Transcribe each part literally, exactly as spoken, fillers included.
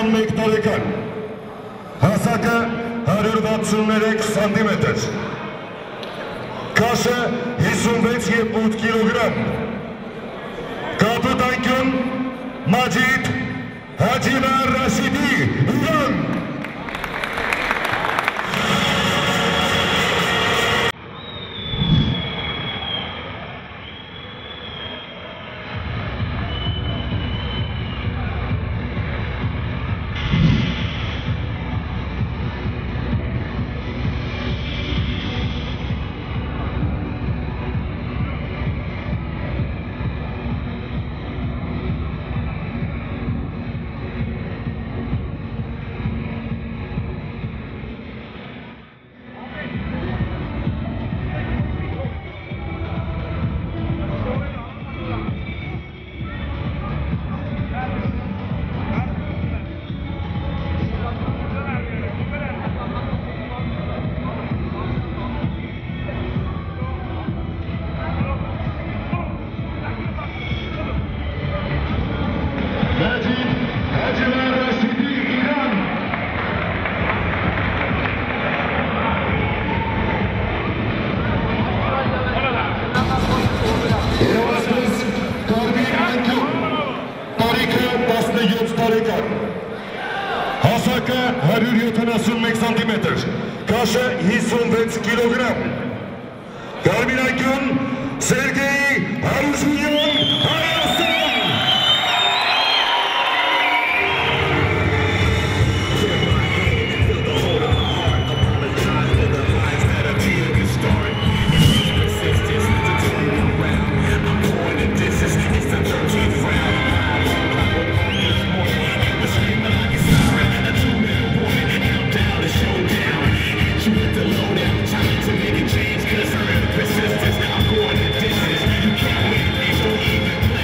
տասնմեկ տարեկան, հասակը հարյուր վաթսուններեք սանտիմետր, քաշը հիսունվեց և ութ կիլոգրամ, կապուտանկյուն Մաջիդ Հաջիվա Ռաշիդի, Իրան։ Հասակը հարյուր յոթանասունմեկ սանտիմետր, քաշը հիսունվեց կիլոգրամ, Կարմիրանկյուն Սերգեյ Հարուշունյան Հայաստան։ Change, cause I'm persistence. I'm going the distance. You can't win, please don't even play.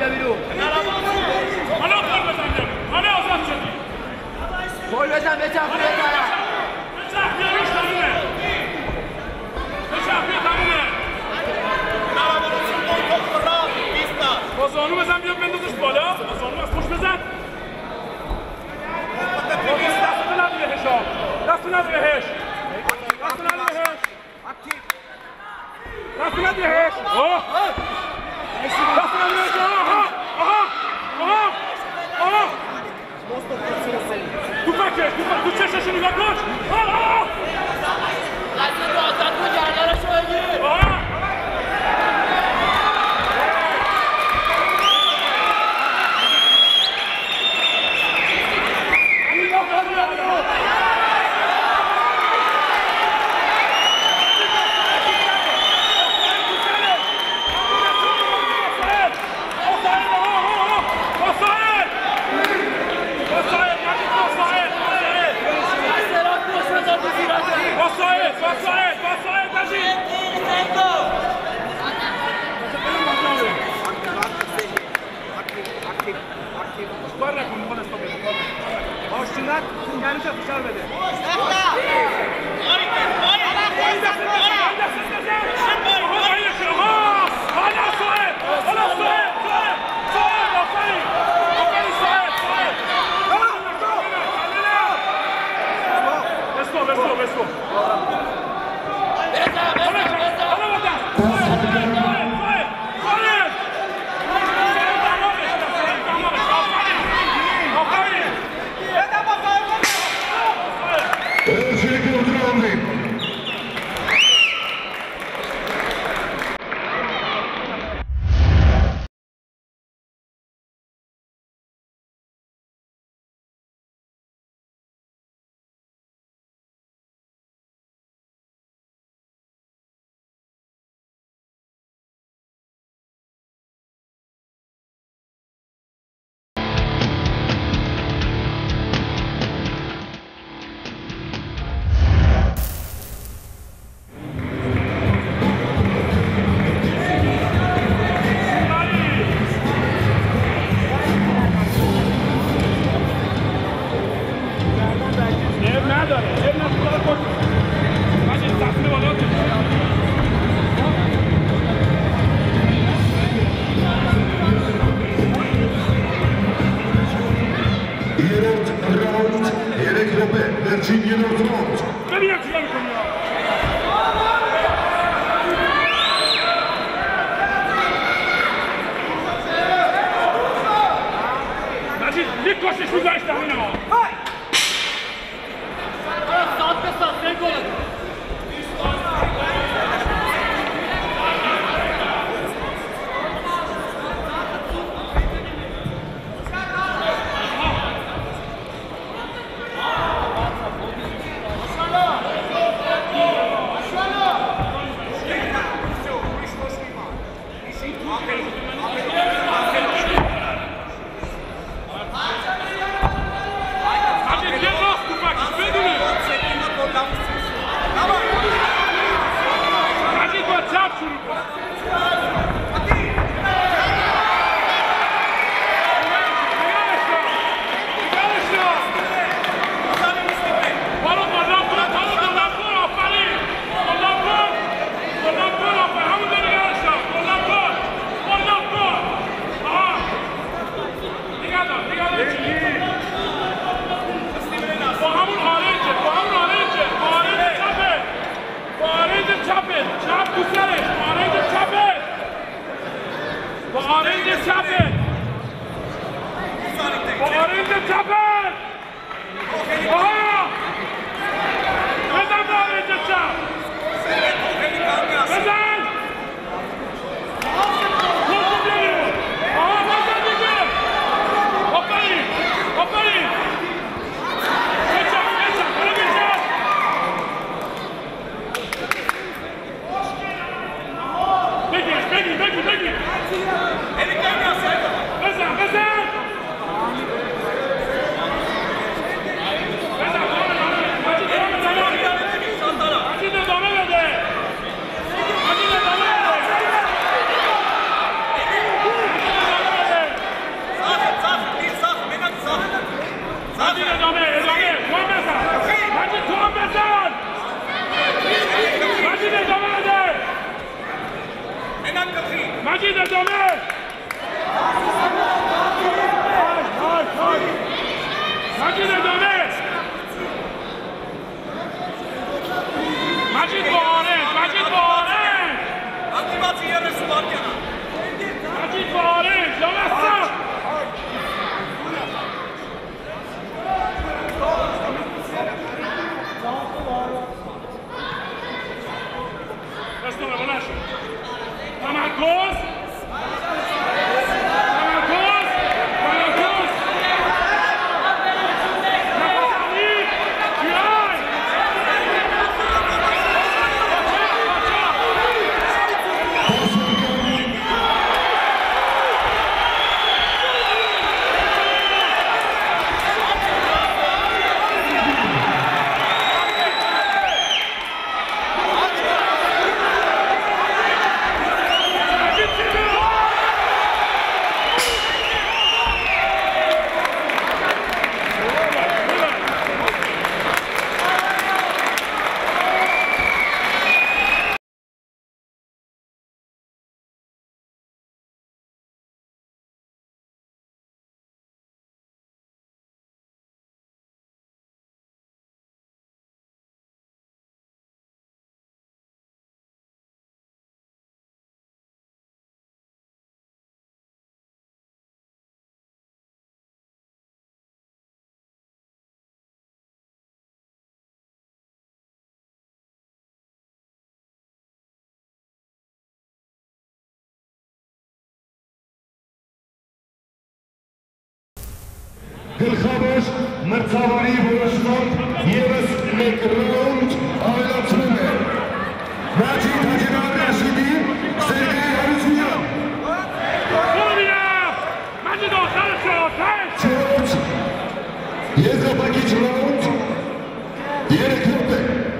بیا بیرون حالا گل بزن بیا حالا آزاد شدی گل بزن بچرخ بیا طرف بچرخ بیا روش تمومه بچرخ بیا تمومه با زانو بزن بیا بندازش بالا با زانو از پشت بزن دستو نده بهش ها دستو نده بهش دستو نده بهش دستو نده بهش آه دستو نده بهش آها آها آها آها تو فکر تو چشش نگاه کن آها دست تو آزاد کن گردنشو بگیر آها مجید ادامه مجید ادامه مجید با آرنج مجید با آرنج مجید با آرنج لامستر استومه بلند شد تمرکز تمرکز تمرکز نفسانی بیای Գլխավոր մրցավարի որոշմամբ ևս մեկ ռաունդ ավելացնում է Մաջիդ Հաջինար Ռաշիդի, Սերգեյ Հարությունյան مجید آخر شد Չորրորդ եզրափակիչ ռաունդ երեք րոպե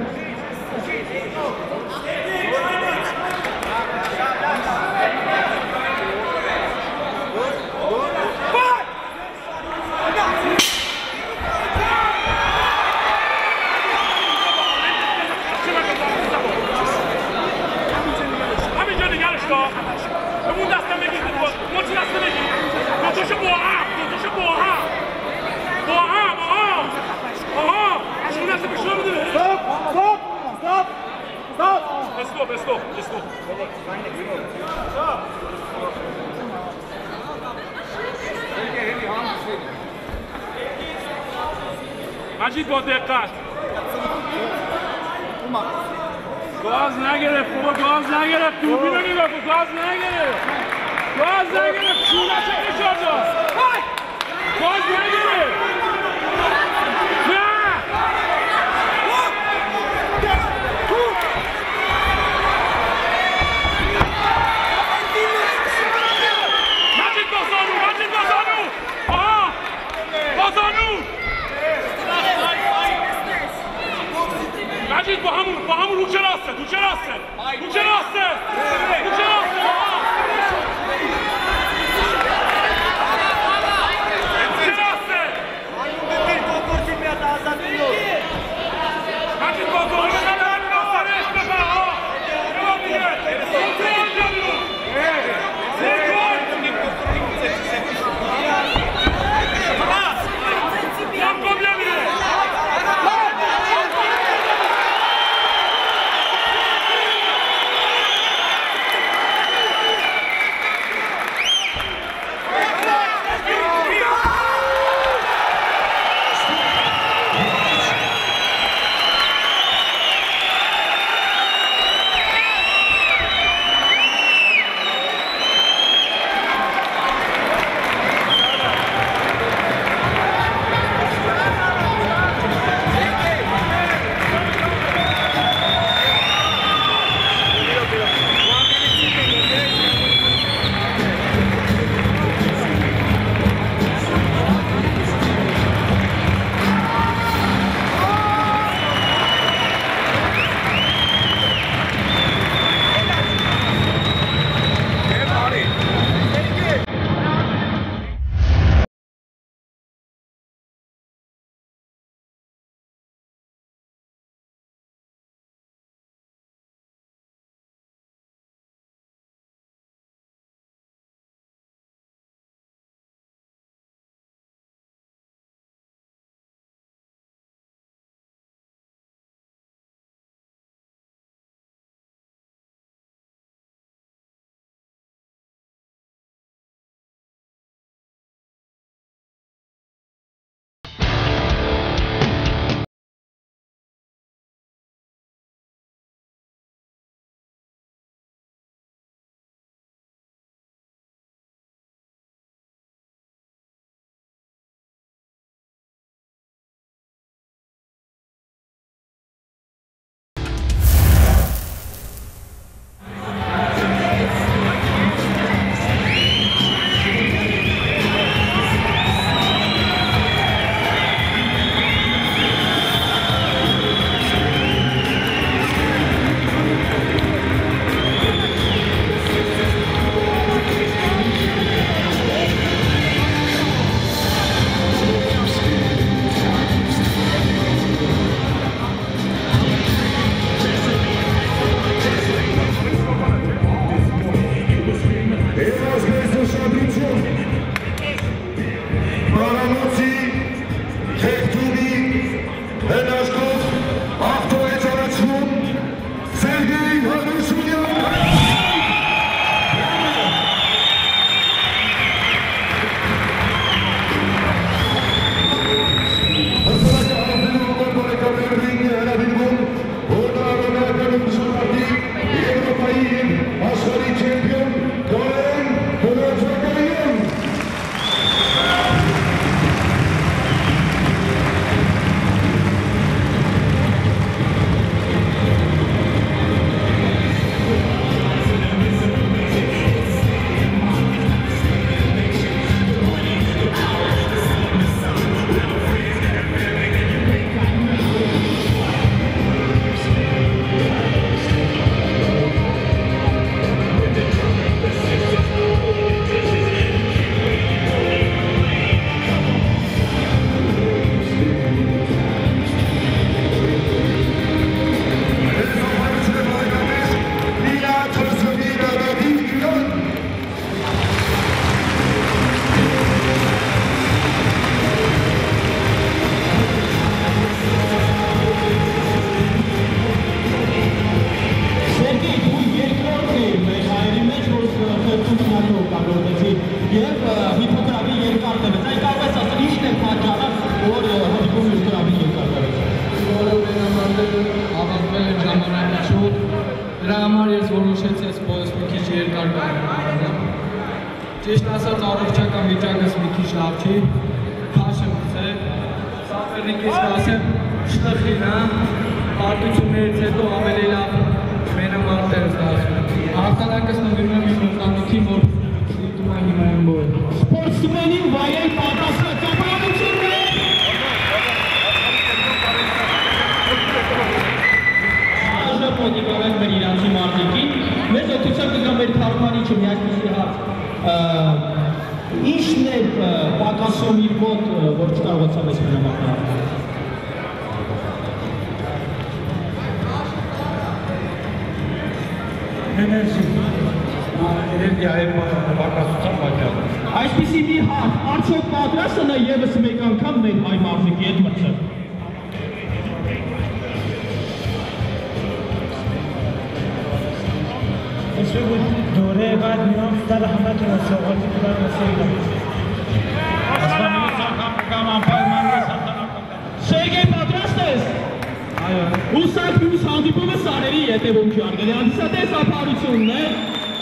اون دستم بگید مچی دستم بگید دوتاشو با هم دوتاشو با هم با هم آها آها اون دست بشنو بده Stop! Stop! Stop! Stop! استوب استوب استوب مجید با دقت گاز نگرفت بابا گاز نگرفت دوربینو نگاه کن گاز نگرفت گاز نگرفت چونش فشار داد گاز نگرفت نه مجید بازانو مجید بازانو آها بازانو مجید با همون با همون رو چه راسته تو چه راسته تو چه راسته تو چه راسته Ճիշտ ասած առողջական վիճակս մի քիչ լավ չի, քաշ եմ գցել, սապերնիկից կասեմ շտխին հա, պարտություններից հետո ավելի լավ մենամարտ էր ստացվում։ Հաղթանակս նվիրում եմ իմ ընտանիքին, որ դիտում է հիմա եմ բոյ։ Սպորտսմենին վայել պատասխան ծափարություններ։ Այժմ մոտիկով ենք մեր իրանցի մարդիկին, մեզ օգնության կգա մեր թարգմանիչը մի այսպիսի հարց։ Ինչն է պակասում իր մոտ, որ չկարողացավ այս մենամարտը։ Էներգի, էներգիայի պակասության պատճառով։ Այսպիսի մի հարց, արդյոք պատրաստ է նա ևս մեկ անգամ մեր հայ մարդիկի հետ մրցել։ Այսօր դուրե բադ նոմ ստալ համատ ու սողոտ դուրը սեյլը։ Ասպանիլի սակամ կամ անպայման ես հատանական։ Սերգեյ պատրաստ ես։ Այո։ Ուսակ մյուս հանդիպումը սարերի ետևունքի արգելի հանդիսատես ապարությունն է։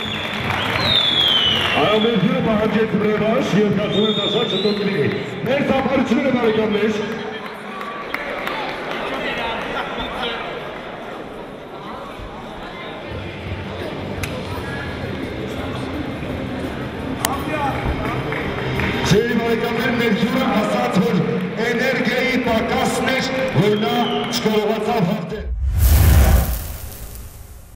Այամեզյուրը պահանջեց ռևաշ և կացում են ասած շտոքների։ Մեր սապարությունները բարեկամներ։ Չէի բարեկամներ մեր ջուրը ասա